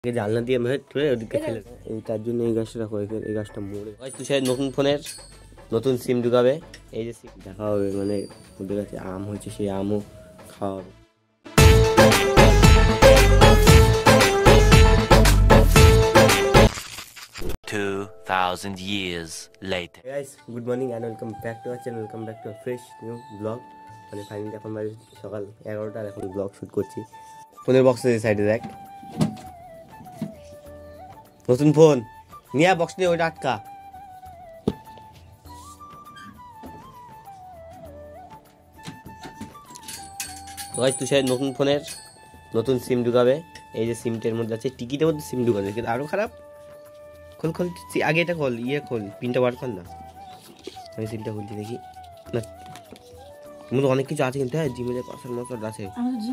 জানলা দিয়ে ধরে ওদিকে ফেলে এই তার জন্য এই গাছটা রাখো, এই গাছটা মরে তুষার নতুন ফোনের নতুন সিম ঢুকাবে। এই যে সিম দেখা হবে, মানে ওদের কাছে আম হয়েছে, সেই আমও খাওয়া হবে। 2000 years later. Hey guys, good morning and welcome back to our channel. Welcome back to a fresh new vlog. মানে ফাইনালি এখন বাজে সকাল 11টা, এখন ব্লগ শুট করছি। ফোনের বক্সের সাইডে দেখ, নতুন ফোন নিয়ে বক্স নিয়ে ওইটা আটকা। তো গাইস তুষার নতুন ফোনের নতুন সিম ঢুকাবে। এই যে সিমটার মধ্যে আছে, টিকিটের মধ্যে সিম ঢুকাবে, কিন্তু আরো খারাপ। খোল খোল আগে এটা খোল, খোল পিনটা বার কর না। আমি সিমটা খুলছি দেখি না, মনে অনেক কিছু আছে কিন্তু। হ্যাঁ, জিমের পাসওয়ার্ড মাসওয়ার্ড আছে।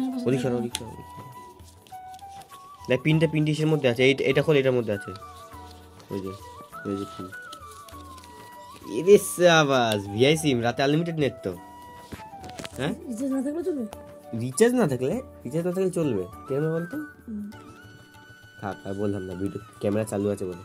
দেখ পিনটা ইসের মধ্যে আছে, এটা খোল, এটার মধ্যে আছে। ওই যে এরে সাবাস, ভিআই সিম, রাতে আনলিমিটেড নেট তো। হ্যাঁ, রিচার্জ না থাকলে চলবে। কেন বলতো? থাক আর বললাম না, ভিডিও ক্যামেরা চালু আছে বলে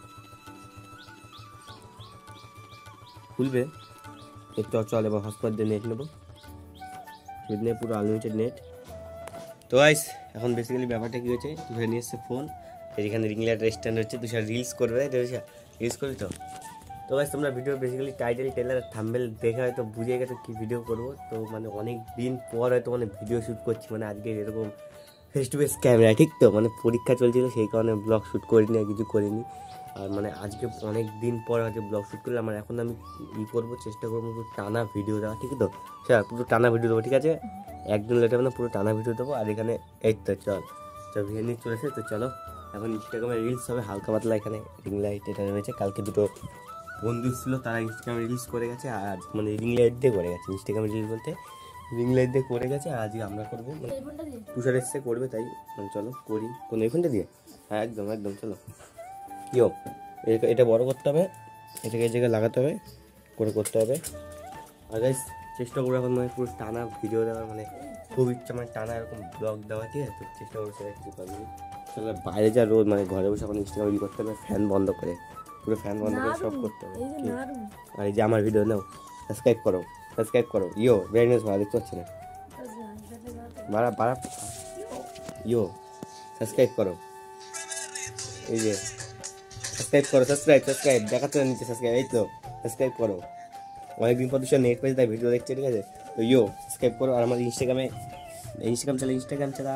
খুলবে। একটু চল, এবার হটস্পট দিয়ে নেট নেবো, নেট পুরো আনলিমিটেড নেট। তো গাইস এখন বেসিক্যালি ব্যাপারটা কি হয়েছে, তুষার নিয়ে এসছে ফোন, এখানে রিং লাইট স্ট্যান্ড হচ্ছে, তুষার রিলস করবে। রিলস করবি তো গাইস তোমরা video basically title trailer thumbnail দেখে হয়তো বুঝে গেছো কি ভিডিও করবো। তো মানে অনেক দিন পর হয়তো মানে ভিডিও শ্যুট করছি, মানে আজকে এরকম ফেস টু ফেস ক্যামেরা, ঠিক তো। মানে পরীক্ষা চলছিল, সেই কারণে ব্লগ শ্যুট করিনি আর কিছু করিনি। আর মানে আজকে অনেক দিন পর হয়তো ব্লগ শ্যুট করলাম। আর এখন আমি করবো, চেষ্টা করবো পুরো টানা ভিডিও দেওয়া, ঠিক তো। স্যার পুরো টানা ভিডিও দেবো, ঠিক আছে? একদিন লেট হবে না, পুরো টানা ভিডিও দেবো। আর এখানে এই তো চল ভিডিও চলেছে, তো চলো এখন ইনস্টাগ্রামে রিলস হবে হালকা পাতলা। এখানে রিং লাইট এটা রয়েছে, কালকে দুটো বন্ধু ছিল, তারা ইনস্টাগ্রামে রিলস করে গেছে। আর মানে রিং লাইট দিয়ে করে গেছে, ইনস্টাগ্রামে রিলস বলতে রিং লাইট দিয়ে করে গেছে। আজকে আমরা করবো, তুষার এসে করবে, তাই মানে চলো করি। কোন এই ফোনটা দিয়ে? হ্যাঁ একদম একদম, চলো। কিও এটা বড় করতে হবে, এটাকে এই জায়গায় লাগাতে হবে, করে করতে হবে। আর গাইস চেষ্টা করবো এখন মানে পুরো টানা ভিডিও দেওয়ার, মানে খুব ইচ্ছা মানে টানা এরকম ব্লগ দেওয়া, ঠিক আছে? তো চেষ্টা করবো সেটা কিছু পারবো। চলো বাইরে যা রোদ, মানে ঘরে বসে এখন ইনস্টাগ্রাম করতে হবে, ফ্যান বন্ধ করে, পুরো ফ্যান বন্ধ করে সব করতে হবে। আর এই যে আমার ভিডিও নাও, সাবস্ক্রাইব করো। ব্রাইটনেস ভালো দেখতে পাচ্ছি না, বাড়া সাবস্ক্রাইব করো। এই যে সাবস্ক্রাইব দেখাতে নিচে সাবস্ক্রাইব, এই তো সাবস্ক্রাইব করো। অনেকদিন পর তুষার নেট পেয়েছে, তাই ভিডিও দেখছে, ঠিক আছে? তো সাবস্ক্রাইব করো। আর আমার ইনস্টাগ্রাম চালাও।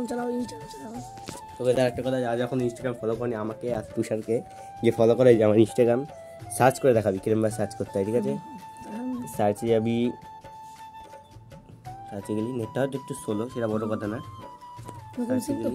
তোকে তার একটা কথা, যখন ইনস্টাগ্রাম ফলো করেনি আমাকে আর তুষারকে, যে ফলো করে, যে আমার ইনস্টাগ্রাম সার্চ করে দেখাবি কিরম সার্চ করতে হয়, ঠিক আছে? সার্চে যাবি, সার্চে গেলি, নেটটা হয়তো একটু স্লো, সেটা বড় কথা না। সার্চে গেলি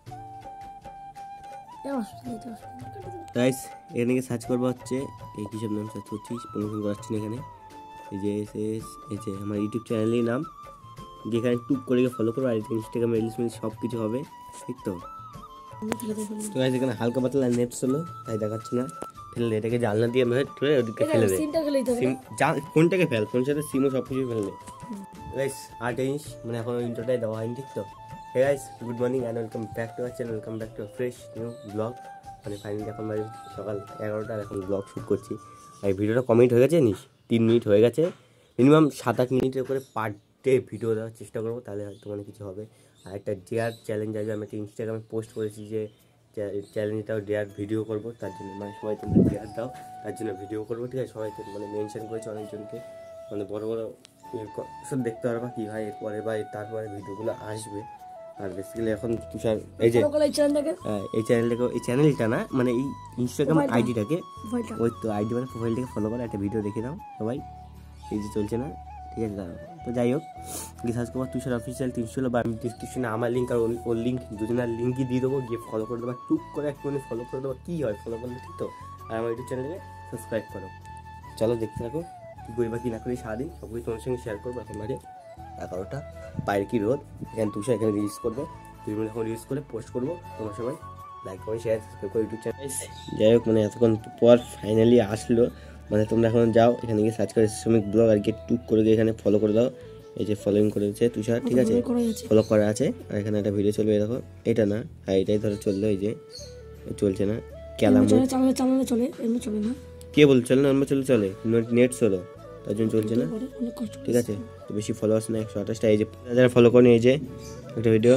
গাইস, এখানে গিয়ে সার্চ করবো হচ্ছে এই কিসব নাম সার্চ করছিস, প্রমোশন করাচ্ছি না এখানে। এই যে এই যে আমার ইউটিউব চ্যানেলের নাম, যেখানে টুক করে গিয়ে ফলো করবো। আর ইনস্টাগ্রামে রিলস মিলস সব কিছু হবে, ঠিক তো? তো গাইস এখানে হালকা পাতলা নেট ছিল, তাই দেখাচ্ছি না। ফেলে দে এটাকে, জানলা দিয়ে ধরে ওদিকে ফেলে দে। কোনটাকে ফেল, কোন সাথে সিমও সব কিছু ফেলে দে গাইস। আর জিনিস মানে এখন ইন্ট্রোটাই দেওয়া হয়নি, ঠিক তো? Hey guys, good morning and welcome back to our channel. Welcome back to fresh new vlog. মানে ফাইনালি এখন বাজে সকাল 11টা, এখন ব্লগ শ্যুট করছি। আর ভিডিওটা কমপ্লিট হয়ে গেছে, 3 মিনিট হয়ে গেছে। মিনিমাম 7-8 মিনিটের করে পার ডে ভিডিও দেওয়ার চেষ্টা করবো, তাহলে হয়তো মানে কিছু হবে। আর একটা ডেয়ার চ্যালেঞ্জ আছে, আমি একটা ইনস্টাগ্রামে পোস্ট করেছি যে চ্যালেঞ্জটাও ডেয়ার ভিডিও করবো, তার জন্য মানে সবাই তোমরা ডেয়ার দাও, তার জন্য ভিডিও করবো, ঠিক আছে? সবাইকে মানে মেনশন করেছে অনেকজনকে, মানে বড় সব দেখতে পারবা কী হয় এরপরে বা তারপরে ভিডিওগুলো আসবে। আর বেসিক্যালি এখন তুষার এই যে এই চ্যানেলটা না, মানে এই ইনস্টাগ্রাম আইডিটাকে, ওই তো আইডি মানে প্রোফাইলটাকে ফলো করে একটা ভিডিও দেখে দাও সবাই। এই যে চলছে না, ঠিক আছে? তো যাই হোক, সার্চ করবো তুষার অফিসিয়াল 316, বা আমি ডিসক্রিপশনে আমার লিঙ্ক আর ওর লিঙ্ক, দুজনের লিঙ্কই দিয়ে দেবো, গিয়ে ফলো করে দেবো, টুক করে একটুখানি ফলো করে দেবো। কী হয় ফলো করলে, ঠিক তো? আর আমার ইউটিউব চ্যানেলে সাবস্ক্রাইব করো। চলো দেখতে থাকো কী করি বা কী না করি সারাদিন, সব কিছু তোমার সঙ্গে শেয়ার করবো। এখন বাজে 11টা, বাইরে কি রোদ। এখানে তুষার এখানে রিলস করবে, তুই এখন রিলস করে পোস্ট করবো, তোমার সবাই লাইক করে শেয়ার সাবস্ক্রাইব করে ইউটিউব চ্যানেল। যাই হোক, মানে এতক্ষণ পর ফাইনালি আসলো। মানে তোমরা এখন যাও, এখানে গিয়ে সার্চ করে শ্রমিক ব্লগ, আর গিয়ে টুক করে গিয়ে এখানে ফলো করে দাও। এই যে ফলোইং করেছে তুষার, ঠিক আছে? ফলো করা আছে। আর এখানে একটা ভিডিও চলবে, দেখো, এটা না, হ্যাঁ এটাই ধরো চললো। এই যে চলছে না, ক্যালাম চালালে চলে, এমনি চলে না। কে বল চলে না? নর্মাল চলে, নেট চলো, তার জন্য চলছে না। অনেক কষ্ট। ঠিক আছে, তো বেশি ফলোয়ার্স না, 128টা। এই যে যারা ফলো করেনি, এই যে একটা ভিডিও,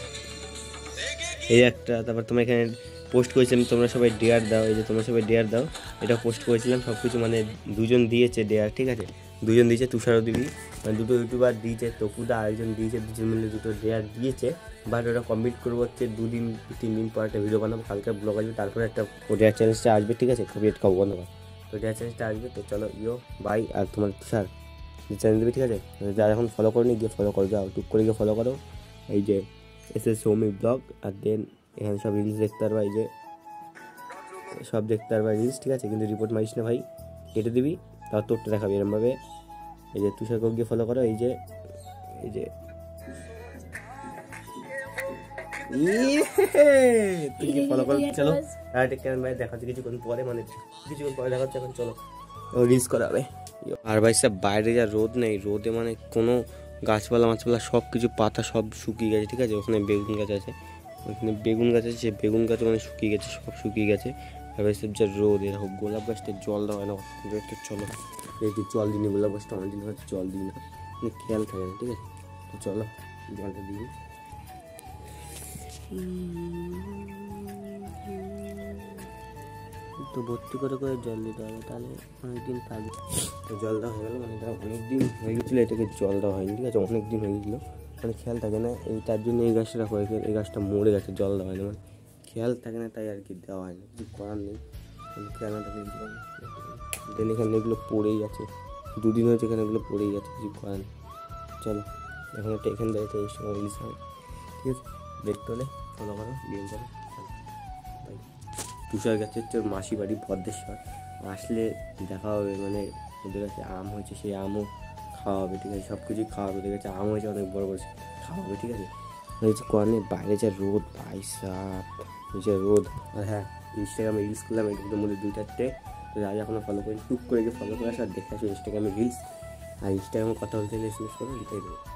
এই একটা। তারপর তোমার এখানে পোস্ট করেছিলাম, তোমরা সবাই ডেয়ার দাও, এই যে তোমরা সবাই ডেয়ার দাও, এটা পোস্ট করেছিলাম সব কিছু। মানে দুজন দিয়েছে ডেয়ার, ঠিক আছে, দুজন দিয়েছে, তুষারও দিবি, মানে দুটো ইউটিউবার দিয়েছে, তকুদা আরেকজন দিয়েছে, দুজন মিলে দুটো ডেয়ার দিয়েছে। বাট ওটা কমপ্লিট করবো হচ্ছে 2-3 দিন পর একটা ভিডিও বানাবো, কালকে ব্লগ আসবে, তারপরে একটা ডেয়ার চ্যালেঞ্জটা আসবে, ঠিক আছে, কপিরাইট খাবো বন্ধ। তো ডেয়ার চ্যালেঞ্জটা আসবে, তো চলো ইয়ো বাই। আর তোমার তুষার চ্যানেল দেবে, ঠিক আছে, যারা এখন ফলো করেনি গিয়ে ফলো করো, যাও টুক করে গিয়ে ফলো করো। এই যে SS সৌমিক ব্লগ, আর দেন এখানে সব রিলস দেখতে পারবা, এই যে সব দেখতে পারবা রিলস, ঠিক আছে, কিন্তু রিপোর্ট মারিস না ভাই, কেটে দিবি, তাও তোরটা দেখাবি এরমভাবে। এই যে তুষারকে গিয়ে ফলো করো, এই যে তুই কি ফলো করো, চলো কেমন ভাই দেখাচ্ছে কিছুক্ষণ পরে, মানে কিছুক্ষণ পরে দেখাচ্ছে, এখন চলো রিলস করা হবে। আর ভাই সব বাইরে যা রোদ নেই, রোদে মানে কোনো গাছপালা মাছপালা সব কিছু পাতা সব শুকিয়ে গেছে, ঠিক আছে, ওখানে বেগুন গাছ আছে, ওখানে বেগুন গাছ আছে, সে বেগুন গাছ মানে শুকিয়ে গেছে, সব শুকিয়ে গেছে। আর ভাই সব যা রোদ, এরকম গোলাপ গাছটা জল দেওয়া হয় না, একটু চলো একটু জল দিই, গোলাপ গাছটা অনেকদিন হয়তো জল দিই না, খেয়াল থাকে না, ঠিক আছে, তো চলো জলটা দিই। তো ভর্তি করে জল দিতে হবে, তাহলে অনেকদিন থাকবে। তো জল দেওয়া হয়ে গেলো, মানে এটা অনেকদিন হয়ে গেছিলো, এটাকে জল দেওয়া হয়নি, ঠিক আছে, অনেকদিন হয়ে গেছিলো, মানে খেয়াল থাকে না, এই তার জন্য এই গাছটা রাখা হয়েছে, এই গাছটা মরে গেছে, জল দেওয়া হয়নি, মানে খেয়াল থাকে না, তাই আর কি দেওয়া হয়নি, কিছু করার নেই, খেয়াল না থাকে কিছু করার। দেন এখানে এগুলো পড়েই আছে, 2 দিন হয়েছে এখানে এগুলো পড়েই আছে, কিছু করার নেই। চলো এখন একটা এখানে দাঁড়িয়ে এই সময় রিলিজ হবে, ঠিক আছে, দেখতে হলে ফলো করো, গেম করো। তুষার গাছে হচ্ছে ওর মাসি বাড়ি ভদ্রেশ্বর, আসলে দেখা হবে, মানে ওদের কাছে আম হয়েছে, সেই আমও খাওয়া হবে, ঠিক আছে, সব কিছুই খাওয়া হবে, ওদের কাছে আম হয়েছে অনেক বড় বড়, খাওয়া হবে, ঠিক আছে। হয়েছে কর্নে বাইরে যা রোদ, ভাই সাপ হয়েছে রোদ। আর হ্যাঁ, ইনস্টাগ্রামে রিলস করলাম, এটার মধ্যে 2-4টে, তো যারা এখনো ফলো করি টুক করে গিয়ে ফলো করে আসো, আর দেখে আসো ইনস্টাগ্রামে রিলস। আর ইনস্টাগ্রামে কথা বলতে হলে SMS করো, লিখে দেবো।